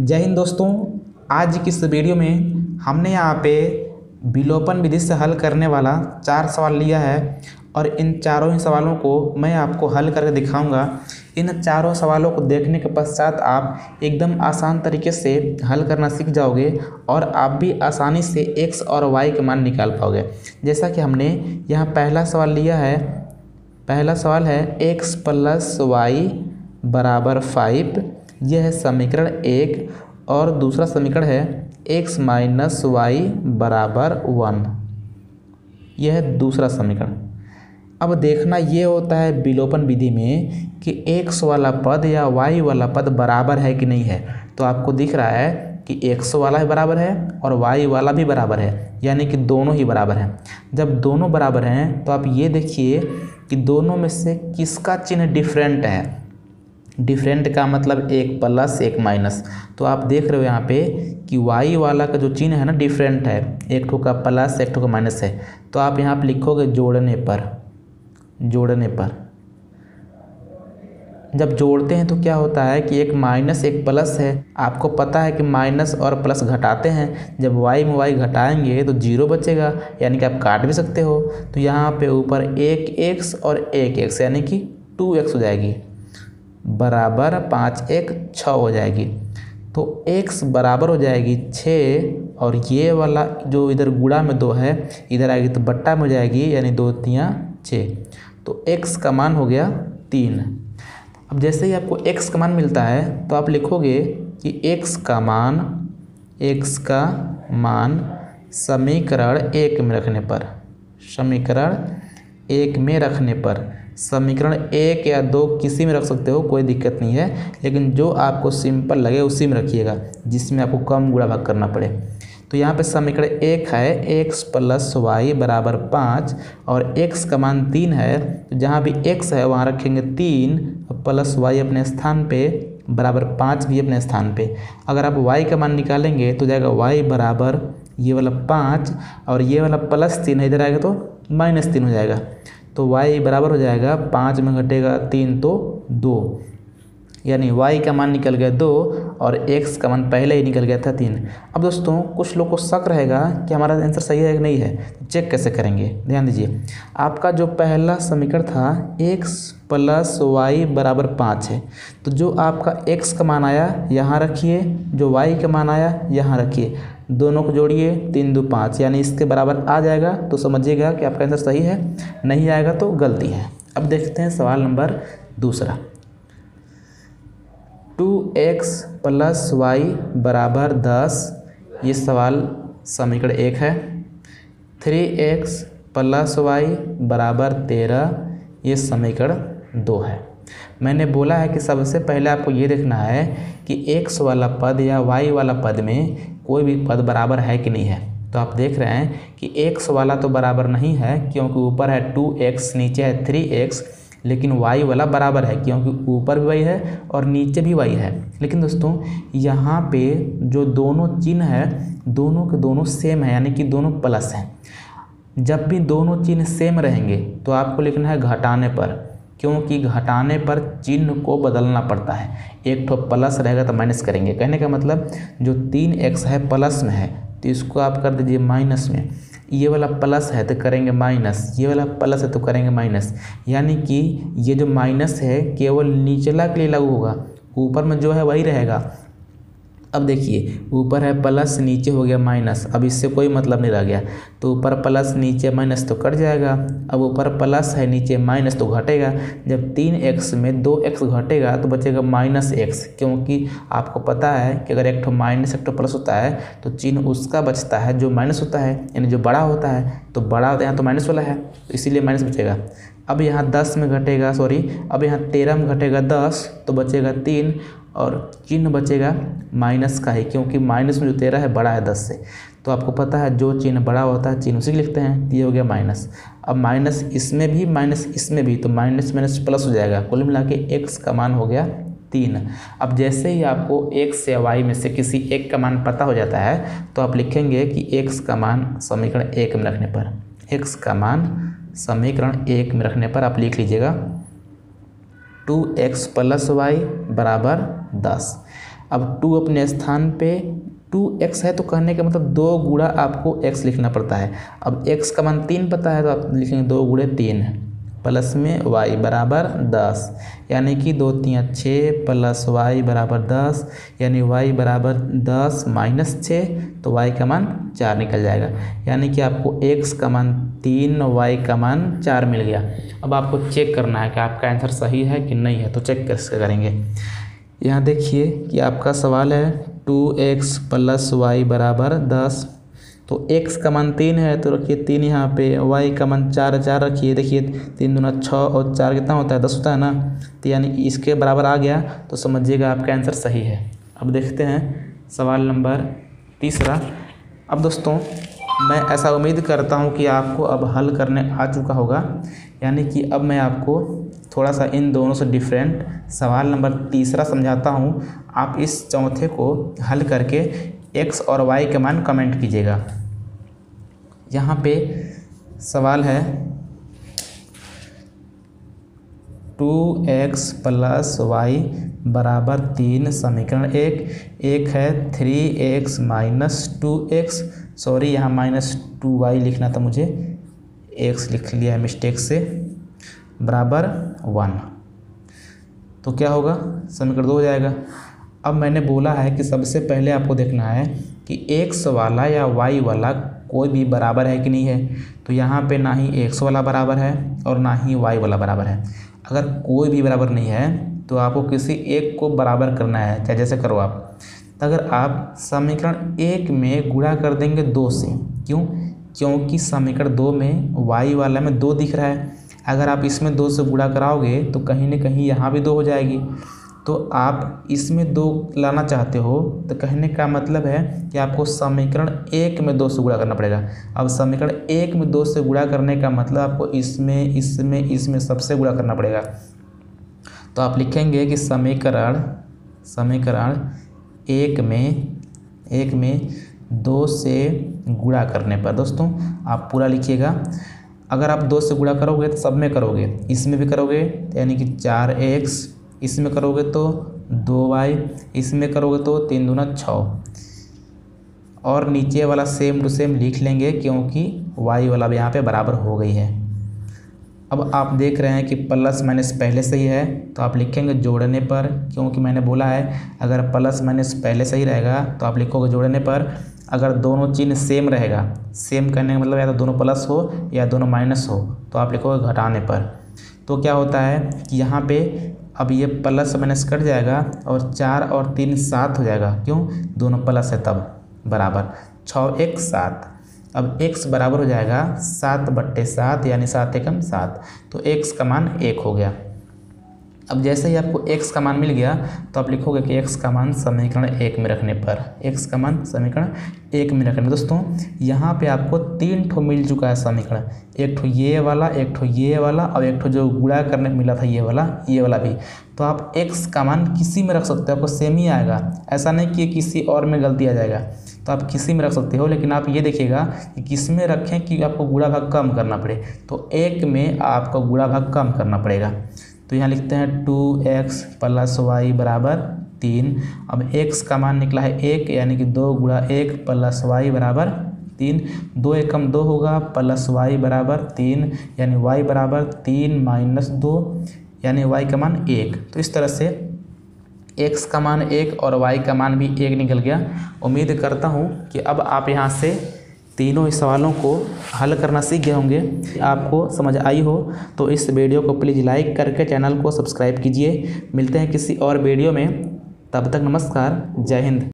जय हिंद दोस्तों। आज की इस वीडियो में हमने यहाँ पे विलोपन विधि से हल करने वाला 4 सवाल लिया है और इन चारों ही सवालों को मैं आपको हल करके दिखाऊंगा। इन चारों सवालों को देखने के पश्चात आप एकदम आसान तरीके से हल करना सीख जाओगे और आप भी आसानी से x और y के मान निकाल पाओगे। जैसा कि हमने यहाँ पहला सवाल लिया है, पहला सवाल है x + y = 5। यह है समीकरण 1 और दूसरा समीकरण है x - y = 1। यह है दूसरा समीकरण। अब देखना ये होता है विलोपन विधि में कि x वाला पद या y वाला पद बराबर है कि नहीं है। तो आपको दिख रहा है कि x वाला भी बराबर है और y वाला भी बराबर है, यानी कि दोनों ही बराबर हैं। जब दोनों बराबर हैं तो आप ये देखिए कि दोनों में से किसका चिन्ह डिफरेंट है। डिफरेंट का मतलब एक प्लस एक माइनस। तो आप देख रहे हो यहाँ पे कि y वाला का जो चिन्ह है ना डिफरेंट है, एक ठो का प्लस एक ठो का माइनस है। तो आप यहाँ पे लिखोगे जोड़ने पर जब जोड़ते हैं तो क्या होता है कि एक माइनस एक प्लस है। आपको पता है कि माइनस और प्लस घटाते हैं, जब y में y घटाएंगे तो 0 बचेगा, यानी कि आप काट भी सकते हो। तो यहाँ पे ऊपर एक x और एक x यानी कि 2x हो जाएगी, बराबर 5 × 1 = 6 हो जाएगी। तो x बराबर हो जाएगी 6 और ये वाला जो इधर गुणा में 2 है इधर आएगी तो बट्टा में हो जाएगी, यानी 2 × 3 = 6। तो x का मान हो गया 3। अब जैसे ही आपको x का मान मिलता है तो आप लिखोगे कि x का मान समीकरण 1 में रखने पर, समीकरण 1 या 2 किसी में रख सकते हो, कोई दिक्कत नहीं है, लेकिन जो आपको सिंपल लगे उसी में रखिएगा जिसमें आपको कम गुणा भाग करना पड़े। तो यहाँ पे समीकरण 1 है x + y = 5 और x का मान 3 है। तो जहाँ भी x है वहाँ रखेंगे 3 प्लस y अपने स्थान पे बराबर 5 भी अपने स्थान पे। अगर आप y का मान निकालेंगे तो जाएगा y बराबर ये वाला 5 और ये वाला +3 है, इधर आएगा तो -3 हो जाएगा। तो y बराबर हो जाएगा 5 में घटेगा 3 तो 2, यानी y का मान निकल गया 2 और x का मान पहले ही निकल गया था 3। अब दोस्तों कुछ लोग को शक रहेगा कि हमारा आंसर सही है कि नहीं है, तो चेक कैसे करेंगे। ध्यान दीजिए, आपका जो पहला समीकरण था x + y = 5 है, तो जो आपका x का मान आया यहाँ रखिए, जो y का मान आया यहाँ रखिए, दोनों को जोड़िए 3 × 2 = 5, यानी इसके बराबर आ जाएगा। तो समझिएगा कि आपका आंसर सही है, नहीं आएगा तो गलती है। अब देखते हैं सवाल नंबर दूसरा। 2x + y = 10, ये सवाल समीकरण 1 है। 3x + y = 13, ये समीकरण 2 है। मैंने बोला है कि सबसे पहले आपको ये देखना है कि x वाला पद या y वाला पद में कोई भी पद बराबर है कि नहीं है। तो आप देख रहे हैं कि x वाला तो बराबर नहीं है क्योंकि ऊपर है 2x, नीचे है 3x, लेकिन y वाला बराबर है क्योंकि ऊपर भी y है और नीचे भी y है। लेकिन दोस्तों यहाँ पे जो दोनों चिन्ह है दोनों के दोनों सेम है, यानी कि दोनों प्लस हैं। जब भी दोनों चिन्ह सेम रहेंगे तो आपको लिखना है घटाने पर, क्योंकि घटाने पर चिन्ह को बदलना पड़ता है। एक ठो प्लस रहेगा तो माइनस करेंगे। कहने का मतलब जो 3x है प्लस में है तो इसको आप कर दीजिए माइनस में, ये वाला प्लस है तो करेंगे माइनस, ये वाला प्लस है तो करेंगे माइनस, यानी कि ये जो माइनस है केवल निचला के लिए लागू होगा, ऊपर में जो है वही रहेगा। अब देखिए ऊपर है प्लस, नीचे हो गया माइनस, अब इससे कोई मतलब नहीं रह गया। तो ऊपर प्लस नीचे माइनस तो कट जाएगा। अब ऊपर प्लस है नीचे माइनस तो घटेगा। जब 3x में 2x घटेगा तो बचेगा -x, क्योंकि आपको पता है कि अगर एक ठो माइनस एक ठो प्लस होता है तो चिन्ह उसका बचता है जो माइनस होता है, यानी जो बड़ा होता है। तो बड़ा होता है यहाँ तो माइनस वाला है तो इसीलिए माइनस बचेगा। अब यहाँ 10 में घटेगा, अब यहाँ 13 में घटेगा 10 तो बचेगा 3 और चिन्ह बचेगा माइनस का ही, क्योंकि माइनस में जो 13 है बड़ा है 10 से। तो आपको पता है जो चिन्ह बड़ा होता है चिन्ह उसी लिखते हैं। ये हो गया माइनस। अब माइनस इसमें भी माइनस इसमें भी, तो माइनस माइनस प्लस हो जाएगा। कुल मिला के x का मान हो गया 3। अब जैसे ही आपको x या y में से किसी एक का मान पता हो जाता है तो आप लिखेंगे कि x का मान समीकरण 1 में रखने पर, x का मान समीकरण 1 में रखने पर आप लिख लीजिएगा 2x + y = 10। अब 2 अपने स्थान पे 2x है तो कहने का मतलब 2 गुणा आपको x लिखना पड़ता है। अब x का मान 3 पता है तो आप लिखेंगे 2 गुणे 3 प्लस में y बराबर 10, यानी कि 2 3 6 प्लस y बराबर 10, यानी y बराबर 10 माइनस 6 तो y का मान 4 निकल जाएगा। यानी कि आपको x का मान 3 y का मान 4 मिल गया। अब आपको चेक करना है कि आपका आंसर सही है कि नहीं है, तो चेक कैसे करेंगे। यहाँ देखिए कि आपका सवाल है 2x प्लस y बराबर 10, तो x का मान 3 है तो रखिए 3 यहाँ पे, y का मान 4 रखिए। देखिए 3 दूना 6 और 4 कितना होता है 10 होता है ना, तो यानी इसके बराबर आ गया तो समझिएगा आपका आंसर सही है। अब देखते हैं सवाल नंबर 3। अब दोस्तों मैं ऐसा उम्मीद करता हूँ कि आपको अब हल करने आ चुका होगा, यानी कि अब मैं आपको थोड़ा सा इन दोनों से डिफरेंट सवाल नंबर 3 समझाता हूँ। आप इस चौथे को हल करके x और y के मान कमेंट कीजिएगा। यहाँ पे सवाल है 2x प्लस y बराबर 3 समीकरण 1 है 3x माइनस 2x, सॉरी यहाँ माइनस 2y लिखना था मुझे, x लिख लिया है मिस्टेक से, बराबर 1। तो क्या होगा, समीकरण 2 हो जाएगा। अब मैंने बोला है कि सबसे पहले आपको देखना है कि x वाला या y वाला कोई भी बराबर है कि नहीं है। तो यहाँ पे ना ही x वाला बराबर है और ना ही y वाला बराबर है। अगर कोई भी बराबर नहीं है तो आपको किसी एक को बराबर करना है, चाहे जैसे करो आप। तो अगर आप समीकरण 1 में गुणा कर देंगे 2 से, क्यों, क्योंकि समीकरण 2 में y वाला में 2 दिख रहा है। अगर आप इसमें 2 से गुणा कराओगे तो कहीं ना कहीं यहाँ भी 2 हो जाएगी। तो आप इसमें 2 लाना चाहते हो तो कहने का मतलब है कि आपको समीकरण 1 में 2 से गुणा करना पड़ेगा। अब समीकरण 1 में 2 से गुणा करने का मतलब आपको इसमें सबसे गुणा करना पड़ेगा। तो आप लिखेंगे कि समीकरण 1 में 2 से गुणा करने पर, दोस्तों आप पूरा लिखिएगा। अगर आप 2 से गुणा करोगे तो सब में करोगे, इसमें भी करोगे यानी कि 4x, इसमें करोगे तो 2y, इसमें करोगे तो 3 दूना 6, और नीचे वाला सेम टू सेम लिख लेंगे क्योंकि y वाला भी यहाँ पे बराबर हो गई है। अब आप देख रहे हैं कि प्लस माइनस पहले सही है तो आप लिखेंगे जोड़ने पर, क्योंकि मैंने बोला है अगर प्लस माइनस पहले सही रहेगा तो आप लिखोगे जोड़ने पर। अगर दोनों चिन्ह सेम रहेगा, सेम करने का मतलब या तो दोनों प्लस हो या दोनों माइनस हो, तो आप लिखोगे घटाने पर। तो क्या होता है कि यहाँ पे अब ये प्लस माइनस कट जाएगा और 4 और 3 7 हो जाएगा, क्यों, दोनों प्लस है तब, बराबर 6 1 7। अब x बराबर हो जाएगा 7/7 यानी 7 एकम 7, तो x का मान 1 हो गया। अब जैसे ही आपको x का मान मिल गया तो आप लिखोगे कि x का मान समीकरण 1 में रखने पर, x का मान समीकरण 1 में रखने। दोस्तों यहाँ पे आपको 3 ठो मिल चुका है समीकरण, एक ठो ये वाला, एक ठो ये वाला और एक ठो जो गुणा करने मिला था ये वाला भी। तो आप x का मान किसी में रख सकते हो, आपको सेम ही आएगा, ऐसा नहीं कि किसी और में गलती आ जाएगा। तो आप किसी में रख सकते हो, लेकिन आप ये देखिएगा कि किस में रखें कि आपको गुणा भाग कम करना पड़े। तो 1 में आपको गुणा भाग कम करना पड़ेगा। तो यहाँ लिखते हैं 2x प्लस y बराबर 3। अब x का मान निकला है 1, यानी कि 2 गुणा 1 प्लस y बराबर 3। 2 एकम 2 होगा प्लस y बराबर 3, यानी y बराबर 3 माइनस 2, यानी y का मान 1। तो इस तरह से x का मान 1 और y का मान भी 1 निकल गया। उम्मीद करता हूँ कि अब आप यहाँ से तीनों ही सवालों को हल करना सीख गए होंगे। आपको समझ आई हो तो इस वीडियो को प्लीज़ लाइक करके चैनल को सब्सक्राइब कीजिए। मिलते हैं किसी और वीडियो में, तब तक नमस्कार, जय हिंद।